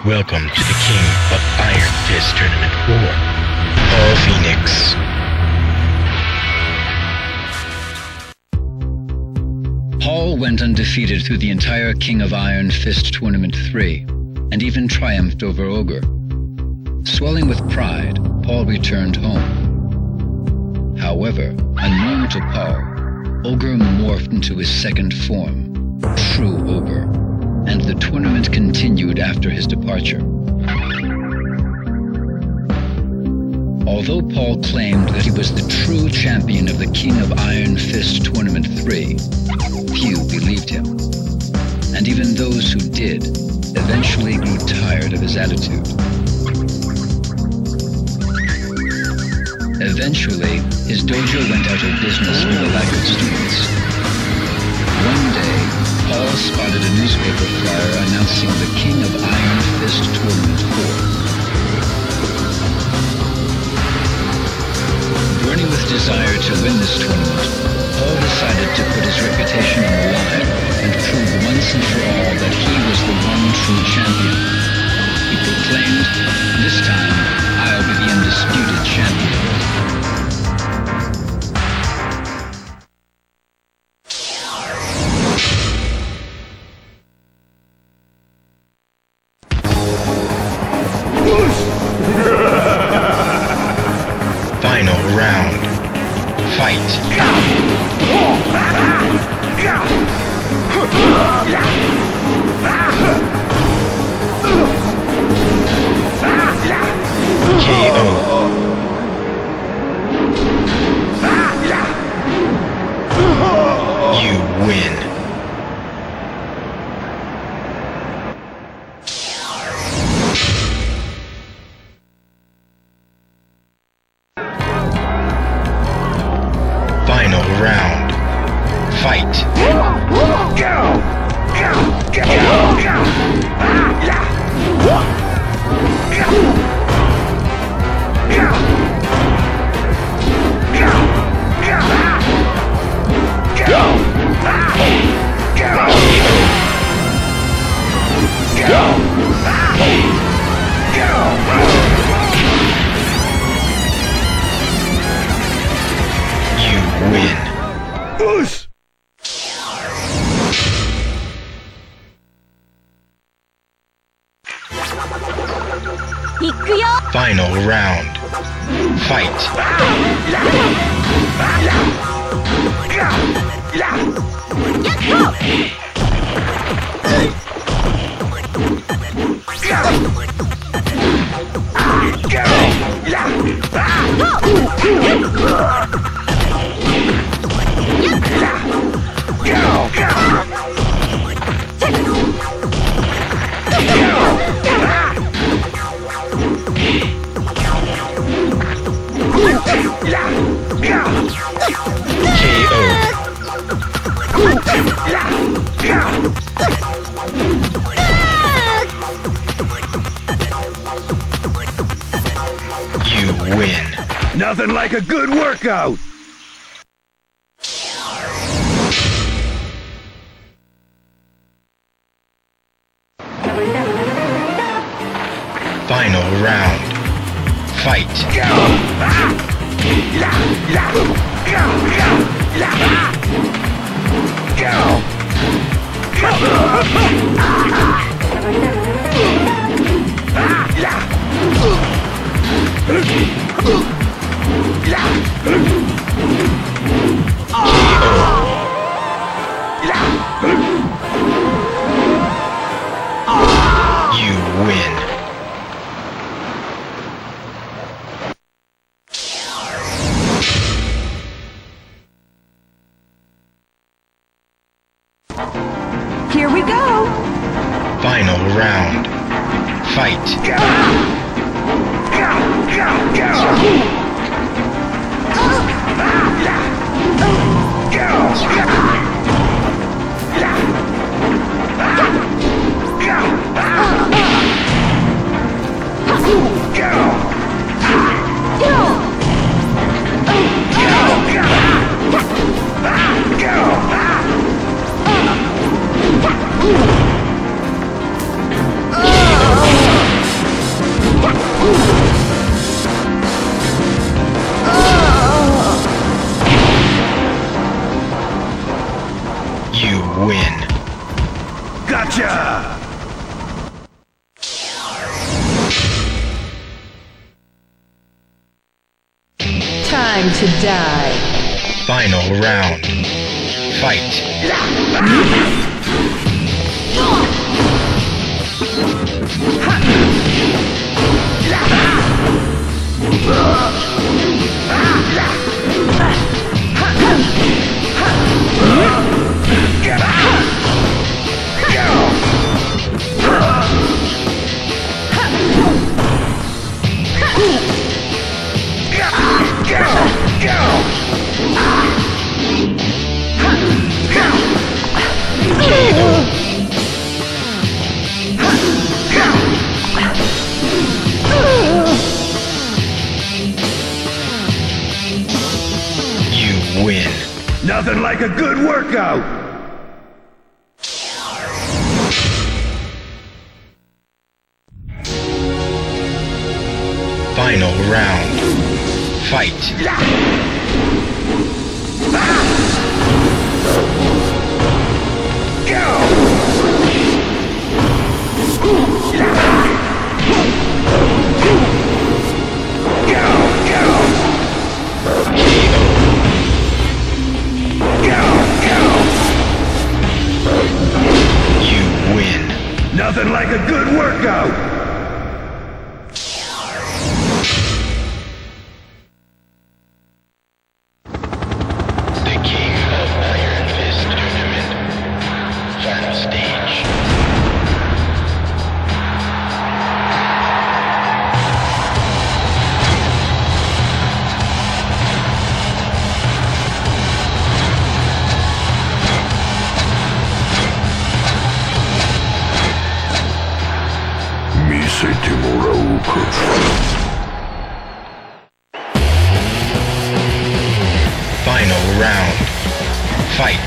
Welcome to the King of Iron Fist Tournament 4, Paul Phoenix. Paul went undefeated through the entire King of Iron Fist Tournament 3, and even triumphed over Ogre. Swelling with pride, Paul returned home. However, unknown to Paul, Ogre morphed into his second form, True Ogre, and the tournament continued after his departure. Although Paul claimed that he was the true champion of the King of Iron Fist Tournament 3, few believed him. And even those who did eventually grew tired of his attitude. Eventually, his dojo went out of business for the lack of students. One day, Paul spotted a newspaper flyer announcing the King of Iron Fist Tournament 4. Burning with desire to win this tournament, Paul decided to put his reputation on the line and prove once and for all that he was the one true champion. He proclaimed, "This time, I'll be the undisputed champion." Final round. Fight. KO. You win. Final round. Fight. You win. Final round. Fight. You win. Nothing like a good workout! Final round. Fight. You win. Here we go! Final round. Fight. Oh! win. Gotcha! Time to die. Final round. Fight. You win. Nothing like a good workout! Final round. Fight. You win. Nothing like a good workout! The King of Iron Fist Tournament. Final stage. Final round. Fight.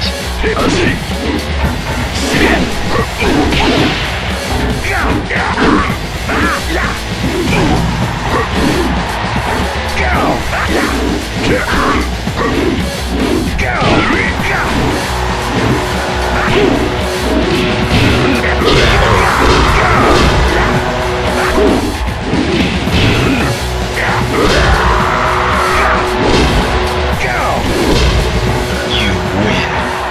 You win.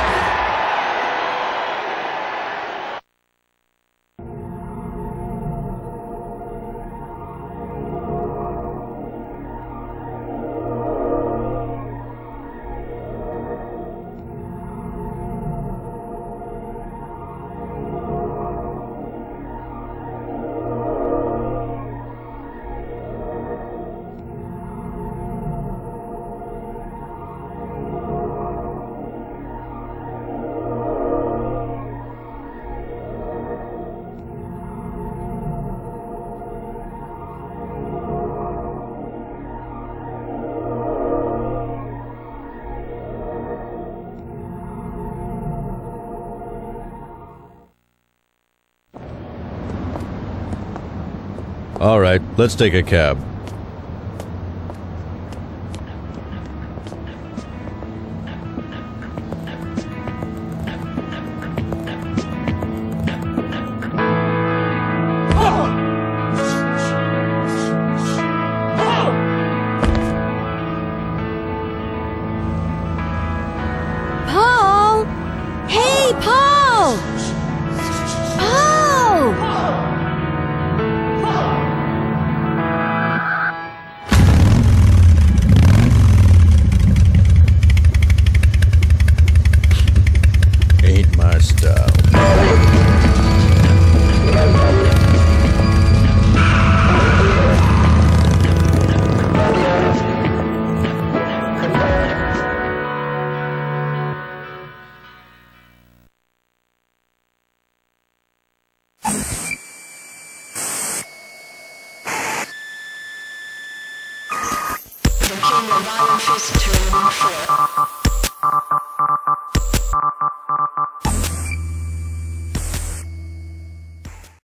All right, let's take a cab. Paul! Hey, Paul! Paul! Ain't my style. The King of Iron Fist Tournament 4.